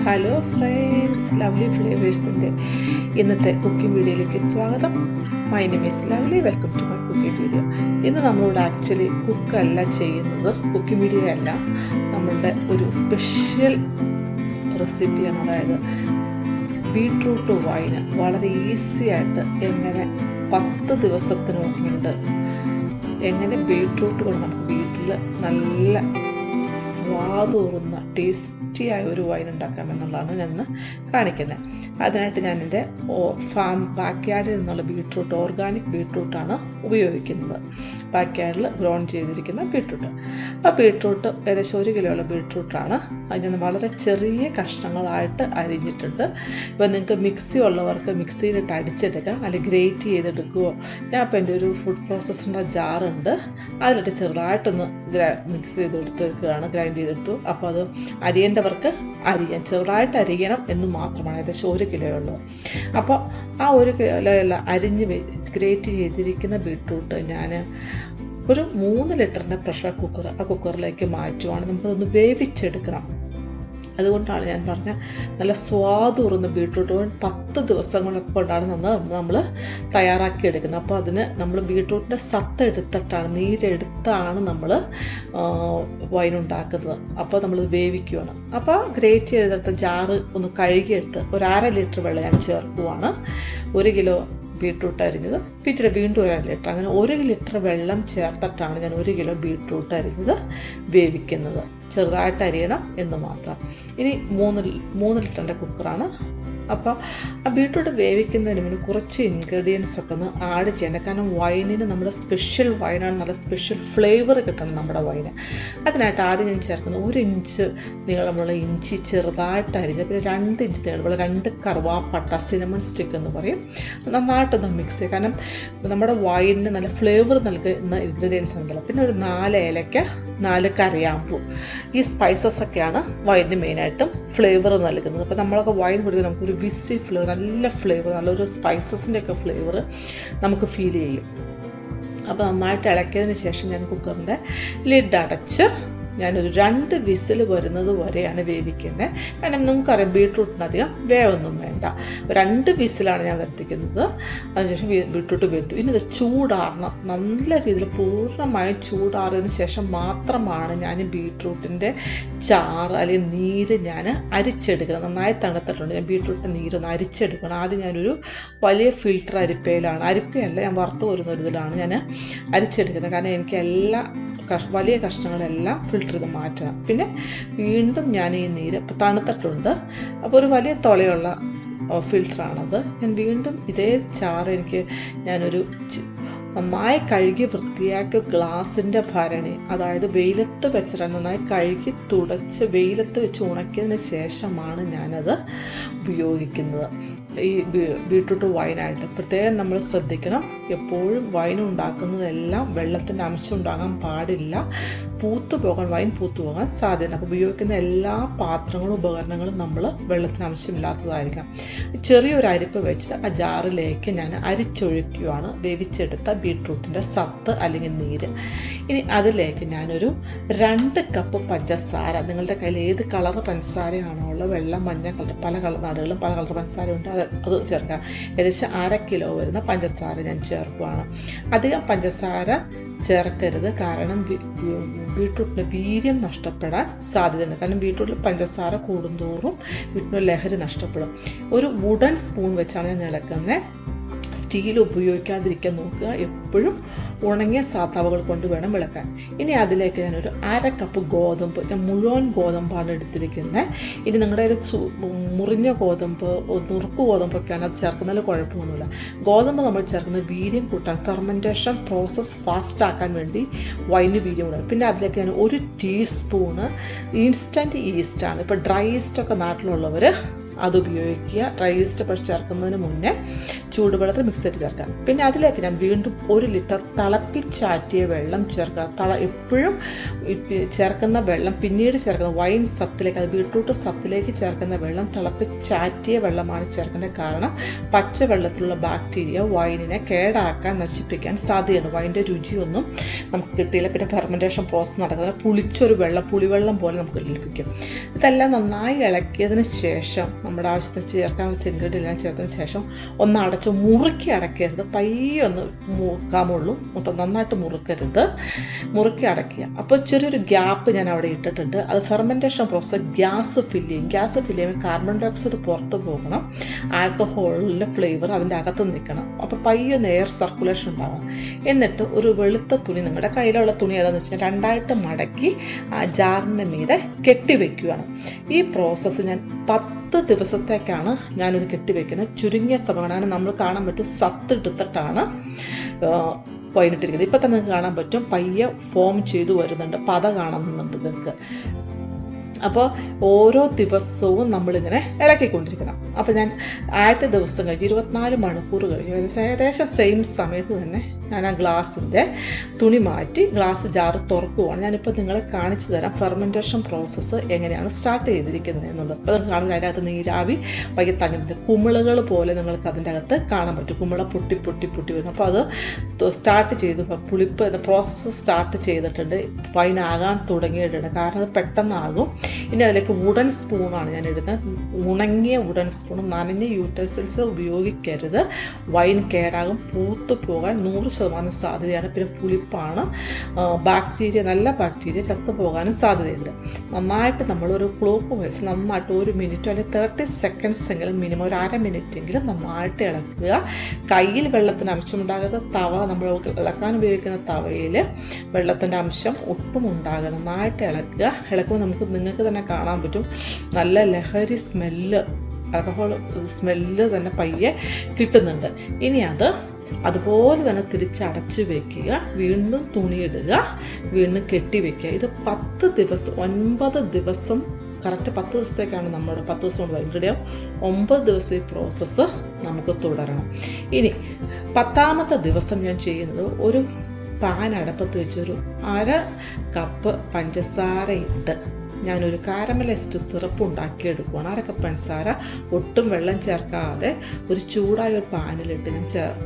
Hello friends, lovely ഫ്ലേവേഴ്സിൻ്റെ ഇന്നത്തെ cooking വീഡിയോയിലേക്ക് സ്വാഗതം. My name is Lovely, welcome to my cooking video. ഇന്ന് നമ്മളോട് ആക്ച്വലി കുക്കല്ല ചെയ്യുന്നത്, കുക്കിംഗ് വീഡിയോ അല്ല, നമ്മളുടെ ഒരു സ്പെഷ്യൽ റെസിപ്പിയാണ്. അതായത് ബീട്രൂട്ട് വൈൻ വളരെ ഈസി ആയിട്ട് എങ്ങനെ 10 ദിവസത്തിന് കൊണ്ട് എങ്ങനെ ബീട്രൂട്ട് കൊണ്ട് നമുക്ക് വീട്ടിൽ നല്ല സ്വാദൂറുന്ന ടേസ്റ്റിയായ ഒരു വൈൻ ഉണ്ടാക്കാമെന്നുള്ളതാണ് ഞാൻ കാണിക്കുന്നത്. അതിനായിട്ട് ഞാൻ എൻ്റെ ബാക്ക്യാർഡിൽ നിന്നുള്ള ബീട്രൂട്ട്, ഓർഗാനിക് ബീട്രൂട്ടാണ് ഉപയോഗിക്കുന്നത്. ബാക്ക്യാർഡിൽ ഗ്രോൺ ചെയ്തിരിക്കുന്ന ബീട്രൂട്ട്. ആ ബീട്രൂട്ട് ഏകദേശം 1 കിലോയുള്ള ബീട്രൂട്ടാണ്. അത് ഞാൻ വളരെ ചെറിയ കഷ്ണങ്ങളായിട്ട് അരിഞ്ഞിട്ടുണ്ട്. ഇപ്പോൾ നിങ്ങൾക്ക് മിക്സി ഉള്ളവർക്ക് മിക്സിയിലിട്ട് അടിച്ചെടുക്കാം, അല്ലെങ്കിൽ ഗ്രേറ്റ് ചെയ്തെടുക്കുകയോ. ഞാൻ ഇപ്പോൾ എൻ്റെ ഒരു ഫുഡ് പ്രോസസ്സിൻ്റെ ജാറുണ്ട്, അതിലിട്ട് ചെറുതായിട്ടൊന്ന് മിക്സ് ചെയ്തെടുത്തെടുക്കുകയാണ്, ഗ്രൈൻഡ് ചെയ്തെടുത്തു. അപ്പോൾ അത് അരിയേണ്ടവർക്ക് അരിയാൻ, ചെറുതായിട്ട് അരിയണം എന്ന് മാത്രമാണ്. ഏകദേശം 1 കിലോ ഉള്ളത്. അപ്പോൾ ആ 1 കിലോയുള്ള അരിഞ്ഞ് ഗ്രേറ്റ് ചെയ്തിരിക്കുന്ന ബീട്രൂട്ട് ഞാൻ ഒരു 3 ലിറ്ററിൻ്റെ പ്രഷർ കുക്കർ, ആ കുക്കറിലേക്ക് മാറ്റുവാണ്. നമുക്കതൊന്ന് വേവിച്ചെടുക്കണം. അതുകൊണ്ടാണ് ഞാൻ പറഞ്ഞ നല്ല സ്വാദൂറുന്ന ബീട്രൂട്ട് 10 ദിവസം കൊണ്ടാണ് നമ്മൾ തയ്യാറാക്കി എടുക്കുന്നത്. അപ്പോൾ അതിന് നമ്മൾ ബീട്രൂട്ടിൻ്റെ സത്ത് എടുത്തിട്ടാണ്, നീരെടുത്താണ് നമ്മൾ വൈനുണ്ടാക്കുന്നത്. അപ്പോൾ നമ്മൾ വേവിക്കുകയാണ്. അപ്പോൾ ഗ്രേറ്റ് ചെയ്തെടുത്ത ജാറ് ഒന്ന് കഴുകിയെടുത്ത് ഒരു 1/2 ലിറ്റർ വെള്ളം ഞാൻ ചേർക്കുവാണ്. 1 കിലോ ബീട്രൂട്ട് അരിഞ്ഞത്, പിന്നീട് വീണ്ടും 1/2 ലിറ്റർ, അങ്ങനെ 1 ലിറ്റർ വെള്ളം ചേർത്തിട്ടാണ് ഞാൻ 1 കിലോ ബീട്രൂട്ട് അരിഞ്ഞത് വേവിക്കുന്നത്. ചെറുതായിട്ട് അരിയണം എന്ന് മാത്രം. ഇനി 3 ലിറ്ററിൻ്റെ കുക്കറാണ്. അപ്പോൾ ആ ബീട്രൂട്ട് വേവിക്കുന്നതിന് മുന്നേ കുറച്ച് ഇൻഗ്രീഡിയൻസ് ഒക്കെ ഒന്ന് ആഡ് ചെയ്യണം. കാരണം വൈനിന് നമ്മുടെ സ്പെഷ്യൽ വൈനാണ്, നല്ല സ്പെഷ്യൽ ഫ്ലേവർ കിട്ടണം നമ്മുടെ വൈന്. അതിനായിട്ട് ആദ്യം ഞാൻ ചേർക്കുന്നത് 1 ഇഞ്ച് നീളമുള്ള ഇഞ്ചി ചെറുതായിട്ട് അരിഞ്ഞ്, പിന്നെ 2 ഇഞ്ച് നീളമുള്ള 2 കറുവാപ്പട്ട, സിനമൺ സ്റ്റിക്ക് എന്ന് പറയും. നന്നായിട്ടൊന്ന് മിക്സ് ചെയ്യുക. കാരണം നമ്മുടെ വൈനിന് നല്ല ഫ്ലേവർ നൽകുന്ന ഇൻഗ്രീഡിയൻസ് ഉണ്ടല്ലോ. പിന്നെ ഒരു 4 ഏലക്ക, 4 കരയാമ്പൂ. ഈ സ്പൈസസ് ഒക്കെയാണ് വൈനിന് മെയിനായിട്ടും ഫ്ലേവർ നൽകുന്നത്. അപ്പോൾ നമ്മളൊക്കെ വൈൻ കുടിക്കുമ്പോൾ നമുക്കൊരു വിസി ഫ്ലേവർ, നല്ല ഫ്ലേവർ, നല്ലൊരു സ്പൈസസിൻ്റെ ഒക്കെ ഫ്ലേവർ നമുക്ക് ഫീൽ ചെയ്യും. അപ്പോൾ നന്നായിട്ട് ഇളക്കിയതിന് ശേഷം ഞാൻ കുക്കറിൻ്റെ ലിഡ് അടച്ച് ഞാനൊരു 2 വിസിൽ വരുന്നത് വരെയാണ് വേവിക്കുന്നത്. കാരണം നമുക്കറിയാം ബീട്രൂട്ടിനധികം വേവൊന്നും വേണ്ട. 2 വിസിലാണ് ഞാൻ വരുത്തിക്കുന്നത്. അതിനുശേഷം ബീട്രൂട്ട് വെന്തു. ഇനി ഇത് ചൂടാറണം, നല്ല രീതിയിൽ പൂർണ്ണമായും ചൂടാറിയതിന് ശേഷം മാത്രമാണ് ഞാൻ ബീട്രൂട്ടിൻ്റെ ചാറ് അല്ലെങ്കിൽ നീര് ഞാൻ അരിച്ചെടുക്കുന്നത്. നന്നായി തണുത്തിട്ടുണ്ട്. ഞാൻ ബീട്രൂട്ടിൻ്റെ നീരൊന്ന് അരിച്ചെടുക്കണം. ആദ്യം ഞാനൊരു വലിയ ഫിൽറ്റർ അരിപ്പയല്ല, ഞാൻ വറുത്ത് കോരുന്ന ഒരു ഇതിലാണ് ഞാൻ അരിച്ചെടുക്കുന്നത്. കാരണം എനിക്ക് എല്ലാ വലിയ കഷ്ണങ്ങളെല്ലാം ഫിൽറ്റർ ചെയ്ത് മാറ്റണം. പിന്നെ വീണ്ടും ഞാൻ ഈ നീര് ഇപ്പം തണുത്തിട്ടുണ്ട്. അപ്പോൾ ഒരു വലിയ തുളയുള്ള ഫിൽറ്ററാണത്. ഞാൻ വീണ്ടും ഇതേ ചാറ് ഞാനൊരു നന്നായി കഴുകി വൃത്തിയാക്കിയ ഗ്ലാസിൻ്റെ ഭരണി, അതായത് വെയിലത്ത് വെച്ചിട്ടാണ് നന്നായി കഴുകി തുടച്ച് വെയിലത്ത് വെച്ച് ഉണക്കിയതിന് ശേഷമാണ് ഞാനത് ഉപയോഗിക്കുന്നത്. ഈ ബീട്രൂട്ട് വൈനായിട്ട് പ്രത്യേകം നമ്മൾ ശ്രദ്ധിക്കണം. എപ്പോഴും വൈൻ ഉണ്ടാക്കുന്നതെല്ലാം വെള്ളത്തിൻ്റെ അംശം ഉണ്ടാകാൻ പാടില്ല. വൈൻ പൂത്തു പോകാൻ സാധ്യത. അപ്പോൾ ഉപയോഗിക്കുന്ന എല്ലാ പാത്രങ്ങളും ഉപകരണങ്ങളും നമ്മൾ വെള്ളത്തിന് അംശമില്ലാത്തതായിരിക്കണം. ചെറിയൊരു അരിപ്പ് വെച്ച് ആ ജാറിലേക്ക് ഞാൻ അരിച്ചൊഴിക്കുകയാണ് വേവിച്ചെടുത്ത ബീട്രൂട്ടിൻ്റെ സത്ത് അല്ലെങ്കിൽ നീര്. ഇനി അതിലേക്ക് ഞാനൊരു 2 കപ്പ് പഞ്ചസാര, നിങ്ങളുടെ കയ്യിൽ ഏത് കളർ പഞ്ചസാരയാണോ ഉള്ളത്, വെള്ള, മഞ്ഞ കളർ, പല നാടുകളിലും പല കളർ പഞ്ചസാര ഉണ്ട്, അത് ചേർക്കുക. ഏകദേശം 1/2 കിലോ വരുന്ന പഞ്ചസാര ഞാൻ ചേർക്കുകയാണ്. അധികം പഞ്ചസാര ചേർക്കരുത്, കാരണം ബീട്രൂട്ടിന് വീര്യം നഷ്ടപ്പെടാൻ സാധ്യതയുണ്ട്. കാരണം ബീട്രൂട്ടിൽ പഞ്ചസാര കൂടുന്തോറും ബീട്രൂട്ടിന് ലഹരി നഷ്ടപ്പെടും. ഒരു വുഡൻ സ്പൂൺ വെച്ചാണ് ഞാൻ ഇളക്കുന്നത്. സ്റ്റീൽ ഉപയോഗിക്കാതിരിക്കാൻ നോക്കുക. എപ്പോഴും ഉണങ്ങിയ സാധാവകൾ കൊണ്ട് വേണം ഇളക്കാൻ. ഇനി അതിലേക്ക് ഞാനൊരു 1/2 കപ്പ് ഗോതമ്പ്, ഞാൻ മുഴുവൻ ഗോതമ്പാണ് എടുത്തിരിക്കുന്നത്. ഇനി നിങ്ങളുടെ ഒരു മുറിഞ്ഞ ഗോതമ്പ്, നുറുക്ക് ഗോതമ്പൊക്കെയാണ് അത് ചേർക്കുന്നതിൽ കുഴപ്പമൊന്നുമില്ല. ഗോതമ്പ് നമ്മൾ ചേർക്കുന്നത് വീര്യം കൂട്ടാൻ, ഫെർമെൻറ്റേഷൻ പ്രോസസ്സ് ഫാസ്റ്റ് ആക്കാൻ വേണ്ടി വൈന് വീര്യം കൂടാൻ. പിന്നെ അതിലേക്ക് ഞാൻ 1 ടീസ്പൂണ് ഇൻസ്റ്റൻറ്റ് ഈസ്റ്റാണ്. ഇപ്പോൾ ഡ്രൈ ഈസ്റ്റൊക്കെ നാട്ടിലുള്ളവർ അത് ഉപയോഗിക്കുക. ഡ്രൈ ഈസ്റ്റ് പക്ഷേ ചേർക്കുന്നതിന് മുന്നേ ചൂടുവെള്ളത്തിൽ മിക്സ് ചെയ്ത് ചേർക്കുക. പിന്നെ അതിലേക്ക് ഞാൻ വീണ്ടും 1 ലിറ്റർ തിളപ്പിച്ചാറ്റിയ വെള്ളം ചേർക്കുക. എപ്പോഴും ചേർക്കുന്ന വെള്ളം പിന്നീട് ചേർക്കുന്ന വൈൻ സത്തിലേക്ക്, അത് ബീട്രൂട്ട് സത്തിലേക്ക് ചേർക്കുന്ന വെള്ളം തിളപ്പിച്ചാറ്റിയ വെള്ളമാണ് ചേർക്കേണ്ടത്. കാരണം പച്ചവെള്ളത്തിലുള്ള ബാക്ടീരിയ വൈനിനെ കേടാക്കാൻ, നശിപ്പിക്കാൻ സാധ്യതയുണ്ട്. വൈൻ്റെ രുചിയൊന്നും നമുക്ക് കിട്ടിയില്ല. പിന്നെ ഫെർമെൻറ്റേഷൻ പ്രോസസ്സ് നടക്കുന്നത് പുളിച്ചൊരു വെള്ളം, പുളിവെള്ളം പോലെ നമുക്ക് ലഭിക്കും. ഇതെല്ലാം നന്നായി ഇളക്കിയതിന് ശേഷം നമ്മുടെ ആവശ്യത്തിന് ചേർക്കാനുള്ള ചെറുകടിയെല്ലാം ചേർത്തതിന് ശേഷം ഒന്ന് അടച്ച് മുറുക്കി അടയ്ക്കരുത്, പയ്യെ ഒന്ന് മുറുക്കാമുള്ളൂ, മൊത്തം നന്നായിട്ട് മുറുക്കി അടയ്ക്കുക. അപ്പോൾ ചെറിയൊരു ഗ്യാപ്പ് ഞാൻ അവിടെ ഇട്ടിട്ടുണ്ട്. അത് ഫെർമെൻറ്റേഷൻ പ്രോസസ്സ് ഗ്യാസ് ഫില്ല് ചെയ്യുമ്പോൾ കാർബൺ ഡൈ ഓക്സൈഡ് പുറത്ത് പോകണം, ആൽക്കഹോളിൻ്റെ ഫ്ലേവർ അതിൻ്റെ അകത്ത് നിൽക്കണം. അപ്പോൾ പയ്യെ ഒന്ന് എയർ സർക്കുലേഷൻ ഉണ്ടാകണം. എന്നിട്ട് ഒരു വെളുത്ത തുണി, നിങ്ങളുടെ കയ്യിലുള്ള തുണി ഏതാണെന്ന് വെച്ചാൽ 2ആയിട്ട് മടക്കി ആ ജാറിൻ്റെ മീതെ കെട്ടിവെക്കുകയാണ്. ഈ പ്രോസസ്സ് ഞാൻ 10 ദിവസത്തേക്കാണ് ഞാനിത് കെട്ടിവെക്കുന്നത്. ചുരുങ്ങിയ സമയമാണ്. നമ്മൾ കാണാൻ പറ്റും സത്തെടുത്തിട്ടാണ് വൈനിട്ടിരിക്കുന്നത്. ഇപ്പം തന്നെ നിങ്ങൾക്ക് കാണാൻ പറ്റും പയ്യെ ഫോം ചെയ്തു വരുന്നുണ്ട്, പത കാണുന്നുണ്ട് നിങ്ങൾക്ക്. അപ്പോൾ ഓരോ ദിവസവും നമ്മളിങ്ങനെ ഇളക്കിക്കൊണ്ടിരിക്കണം. അപ്പോൾ ഞാൻ ആദ്യത്തെ ദിവസം കഴിഞ്ഞ് 24 മണിക്കൂർ കഴിഞ്ഞു, ഏകദേശം സെയിം സമയത്ത് തന്നെ ഞാൻ ആ ഗ്ലാസിൻ്റെ തുണി മാറ്റി ഗ്ലാസ് ജാറ് തുറക്കുവാണ്. ഞാനിപ്പോൾ നിങ്ങളെ കാണിച്ചു തരാം ഫെർമെൻറ്റേഷൻ പ്രോസസ്സ് എങ്ങനെയാണ് സ്റ്റാർട്ട് ചെയ്തിരിക്കുന്നത് എന്നുള്ളത്. അപ്പോൾ നിങ്ങൾക്ക് കാണുമ്പോൾ അതിൻ്റെ അകത്ത് നീരാവി പയ്യെ തങ്ങുന്നത്, കുമിളകൾ പോലെ നിങ്ങൾക്ക് അതിൻ്റെ അകത്ത് കാണാൻ പറ്റും. കുമിള പൊട്ടി വരുന്നു. അപ്പോൾ അത് സ്റ്റാർട്ട് ചെയ്ത് പുളിപ്പ് എന്ന പ്രോസസ്സ് സ്റ്റാർട്ട് ചെയ്തിട്ടുണ്ട്. വൈനാകാൻ തുടങ്ങിയിട്ടുണ്ട്. കാരണം അത് പെട്ടെന്നാകും. ഇനി അതിലേക്ക് വുഡൻ സ്പൂണാണ് ഞാൻ ഇടുന്നത്. ഉണങ്ങിയ വുഡൻ സ്പൂണും നനഞ്ഞ യൂട്ടൻസിൽസ് ഉപയോഗിക്കരുത്. വൈൻ കേടാകും, പൂത്തു പോകാൻ 100% സാധ്യതയാണ്. പിന്നെ പുളിപ്പാണ്, ബാക്ടീരിയ, നല്ല ബാക്ടീരിയ ചത്തുപോകാനും സാധ്യതയുണ്ട്. നന്നായിട്ട് നമ്മളൊരു ക്ലോക്ക് വൈസ് നന്നായിട്ട് 1 മിനിറ്റോ അല്ലെങ്കിൽ 30 സെക്കൻഡ്സ് എങ്കിലും മിനിമം ഒരു 1/2 മിനിറ്റെങ്കിലും നന്നായിട്ട് ഇളക്കുക. കയ്യിൽ വെള്ളത്തിന് അംശം ഉണ്ടാകരുത്. തവ, നമ്മൾ ഇളക്കാൻ ഉപയോഗിക്കുന്ന തവയിൽ വെള്ളത്തിൻ്റെ അംശം ഒട്ടും ഉണ്ടാകണം. നന്നായിട്ട് ഇളക്കുക. ഇളക്കുമ്പോൾ നിങ്ങൾക്ക് തന്നെ കാണാൻ പറ്റും നല്ല ലഹരി സ്മെല്ല്, ആൽക്കഹോൾ സ്മെല്ല് തന്നെ പയ്യെ കിട്ടുന്നുണ്ട്. ഇനി അതുപോലെ തന്നെ തിരിച്ചടച്ച് വയ്ക്കുക. വീണ്ടും തുണിയിടുക, വീണ്ടും കെട്ടിവെക്കുക. ഇത് 10 ദിവസം, 9 ദിവസം, കറക്റ്റ് 10 ദിവസത്തേക്കാണ് നമ്മുടെ 10 ദിവസം കൊണ്ട് വൈകിട്ട് 9 ദിവസം ഈ പ്രോസസ്സ് നമുക്ക് തുടരണം. ഇനി 10ാമത്തെ ദിവസം ഞാൻ ചെയ്യുന്നത്, ഒരു പാൻ അടപ്പത്ത് വെച്ചൊരു 1/2 കപ്പ് പഞ്ചസാര ഇട്ട് ഞാനൊരു കാരമലൈസ്ഡ് സിറപ്പ് ഉണ്ടാക്കിയെടുക്കുകയാണ്. 1/2 കപ്പ് പഞ്ചസാര ഒട്ടും വെള്ളം ചേർക്കാതെ ഒരു ചൂടായ ഒരു പാനിലിട്ട് ഞാൻ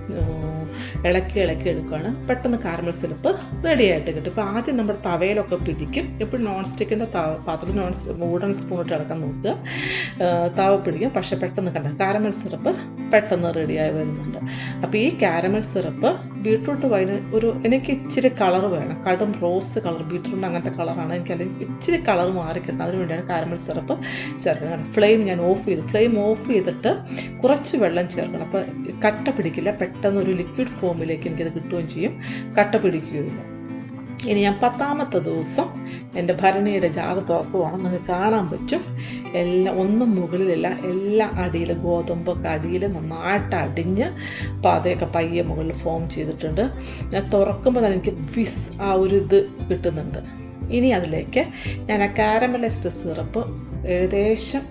ഇളക്കി എടുക്കുകയാണ്. പെട്ടെന്ന് കാരമൽ സിറപ്പ് റെഡിയായിട്ട് കിട്ടും. ഇപ്പോൾ ആദ്യം നമ്മുടെ തവയിലൊക്കെ പിടിക്കും. എപ്പോഴും നോൺ സ്റ്റിക്കിൻ്റെ പാത്രത്തിൽ വുഡൻ സ്പൂണിട്ട് ഇളക്കാൻ നോക്കുക. തവ പിടിക്കും, പക്ഷേ പെട്ടെന്ന് കാരമൽ സിറപ്പ് പെട്ടെന്ന് റെഡിയായി വരുന്നുണ്ട്. അപ്പോൾ ഈ കാരമൽ സിറപ്പ് ബീട്രൂട്ട് വൈന് എനിക്ക് ഇച്ചിരി കളർ വേണം, കടും റോസ് കളർ, ബീട്രൂട്ടിൻ്റെ അങ്ങനത്തെ കളറാണ് എനിക്ക്, അല്ലെങ്കിൽ ഇച്ചിരി കളർ മാറിക്കിട്ടണം. അതിന് വേണ്ടിയാണ് കാരമൽ സിറപ്പ് ചേർക്കുന്നത്. ഫ്ലെയിം ഞാൻ ഫ്ലെയിം ഓഫ് ചെയ്തിട്ട് കുറച്ച് വെള്ളം ചേർക്കണം. അപ്പോൾ കട്ട പിടിക്കില്ല, പെട്ടെന്ന് ഒരു ലിക്വിഡ് ഫോമിലേക്ക് എനിക്കത് കിട്ടുകയും ചെയ്യും, കട്ട പിടിക്കുകയില്ല. ഇനി ഞാൻ 10ാമത്തെ ദിവസം എൻ്റെ ഭരണിയുടെ ജാറ് തുറക്കുവാണ്. നിങ്ങൾക്ക് കാണാൻ പറ്റും എല്ലാം ഒന്നും മുകളിലില്ല, എല്ലാം അടിയിൽ, ഗോതമ്പൊക്കെ അടിയിൽ നന്നായിട്ട് അടിഞ്ഞ് പാതയൊക്കെ പയ്യെ മുകളിൽ ഫോം ചെയ്തിട്ടുണ്ട്. ഞാൻ തുറക്കുമ്പോൾ തന്നെ എനിക്ക് ആ ഒരു ഇത് കിട്ടുന്നുണ്ട്. ഇനി അതിലേക്ക് ഞാൻ ആ കാരമലൈസ്ഡ് സിറപ്പ് ഏകദേശം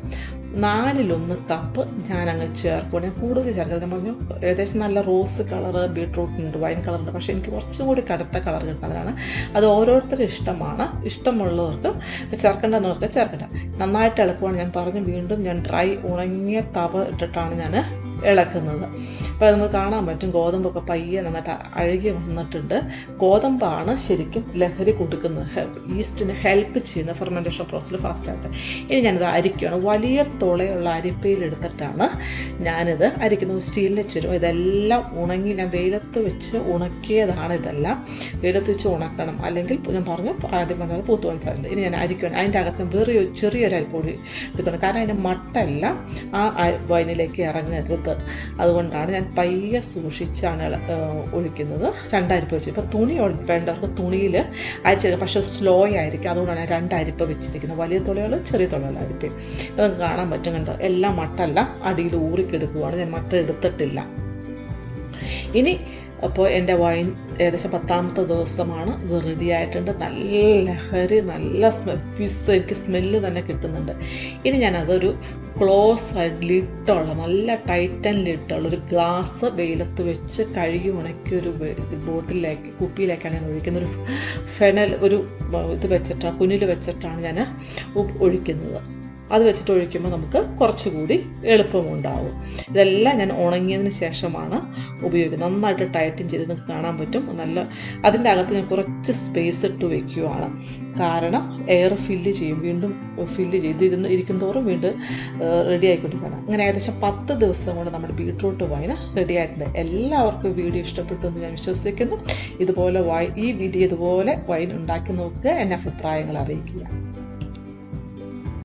4/1 കപ്പ് ഞാനങ്ങ് ചേർക്കും. ഞാൻ കൂടുതൽ ചേർക്കുന്നത് ഞാൻ പറഞ്ഞു ഏകദേശം നല്ല റോസ് കളറ് ബീട്രൂട്ടുണ്ട്, വൈൻ കളറുണ്ട്, പക്ഷേ എനിക്ക് കുറച്ചും കൂടി കടുത്ത കളർ കിട്ടുന്നതാണ്. അത് ഓരോരുത്തരുടെ ഇഷ്ടമാണ്. ഇഷ്ടമുള്ളവർക്ക് ചേർക്കേണ്ടവർക്ക് ചേർക്കട്ടെ. നന്നായിട്ട് ഇളക്കുവാണ്. ഞാൻ പറഞ്ഞു വീണ്ടും ഞാൻ ഉണങ്ങിയ തവ ഇട്ടിട്ടാണ് ഞാൻ ഇളക്കുന്നത്. അപ്പോൾ നമുക്ക് കാണാൻ പറ്റും ഗോതമ്പൊക്കെ പയ്യെ നന്നായിട്ട് അഴുകി വന്നിട്ടുണ്ട്. ഗോതമ്പാണ് ശരിക്കും ലഹരി കൊടുക്കുന്നത്, ഈസ്റ്റിന് ഹെൽപ്പ് ചെയ്യുന്ന ഫെർമെൻറ്റേഷൻ പ്രോസസ്സിൽ ഫാസ്റ്റായിട്ട്. ഇനി ഞാനിത് അരിക്കുകയാണ്. വലിയ തുളയുള്ള അരിപ്പയിലെടുത്തിട്ടാണ് ഞാനിത് അരിക്കുന്നത്. സ്റ്റീലിൻ്റെ ചെരുവ. ഇതെല്ലാം ഉണങ്ങി ഞാൻ വെയിലത്ത് വെച്ച് ഉണക്കിയതാണ്. ഇതെല്ലാം വെയിലത്ത് വെച്ച് ഉണക്കണം, അല്ലെങ്കിൽ ഞാൻ പറഞ്ഞു ആദ്യം പറഞ്ഞാൽ പൂത്ത് വന്നിട്ടുണ്ട്. ഇനി ഞാൻ അരിക്കുകയാണ്. അതിൻ്റെ അകത്ത് ചെറിയൊരു അരിപ്പൊടി എടുക്കണം, കാരണം അതിൻ്റെ മട്ടെല്ലാം ആ വൈനിലേക്ക് ഇറങ്ങരുത്. അതുകൊണ്ടാണ് ഞാൻ പയ്യെ സൂക്ഷിച്ചാണ് ഒഴിക്കുന്നത്. 2 അരിപ്പ വെച്ച്. ഇപ്പോൾ തുണി വേണ്ടവർക്ക് തുണിയിൽ അരിച്ചെടുക്കുക, പക്ഷേ സ്ലോ ആയിരിക്കും. അതുകൊണ്ടാണ് ഞാൻ 2 അരിപ്പ വെച്ചിരിക്കുന്നത്, വലിയ തുളകളും ചെറിയ തുളയുള്ള അരിപ്പയും. ഇത് നമുക്ക് കാണാൻ പറ്റും, കണ്ടോ, എല്ലാം മട്ടെല്ലാം അടിയിൽ ഊറിക്കെടുക്കുകയാണ്. ഞാൻ മട്ട എടുത്തിട്ടില്ല. ഇനി അപ്പോൾ എൻ്റെ വൈൻ ഏകദേശം 10ാമത്തെ ദിവസമാണ്. ഇത് റെഡി ആയിട്ടുണ്ട്. നല്ല ലഹരി, നല്ല എനിക്ക് സ്മെല്ല് തന്നെ കിട്ടുന്നുണ്ട്. ഇനി ഞാനതൊരു ക്ലോസ് ആയിട്ട് ലിട്ടുള്ള, നല്ല ടൈറ്റൻ ലിട്ടുള്ള ഒരു ഗ്ലാസ് വെയിലത്ത് വെച്ച് കഴുകി ഉണക്കി ഒരു ബോട്ടിലേക്ക്, കുപ്പിയിലേക്കാണ് ഞാൻ ഒഴിക്കുന്നത്. ഒരു ഫെനൽ, ഒരു ഇത് വെച്ചിട്ടാണ്, കുനിൽ വെച്ചിട്ടാണ് ഞാൻ ഒഴിക്കുന്നത്. അത് വെച്ചിട്ട് ഒഴിക്കുമ്പോൾ നമുക്ക് കുറച്ചുകൂടി എളുപ്പമുണ്ടാവും. ഇതെല്ലാം ഞാൻ ഉണങ്ങിയതിന് ശേഷമാണ് ഉപയോഗിക്കുന്നത്. നന്നായിട്ട് ടൈറ്റൻ ചെയ്ത് നിങ്ങൾക്ക് കാണാൻ പറ്റും. നല്ല അതിൻ്റെ അകത്ത് ഞാൻ കുറച്ച് സ്പേസ് ഇട്ട് വയ്ക്കുകയാണ്. കാരണം എയർ ഫില്ല് ചെയ്യും, വീണ്ടും ഫില്ല് ചെയ്ത് ഇരിക്കുന്തോറും വീണ്ടും റെഡി ആയിക്കൊണ്ടിരിക്കുകയാണ്. അങ്ങനെ ഏകദേശം 10 ദിവസം കൊണ്ട് നമ്മുടെ ബീട്രൂട്ട് വൈൻ റെഡി ആയിട്ടുണ്ട്. എല്ലാവർക്കും വീഡിയോ ഇഷ്ടപ്പെട്ടു എന്ന് ഞാൻ വിശ്വസിക്കുന്നു. ഈ വീഡിയോ ഇതുപോലെ വൈൻ ഉണ്ടാക്കി നോക്കുക, എന്നെ അഭിപ്രായങ്ങൾ അറിയിക്കുക.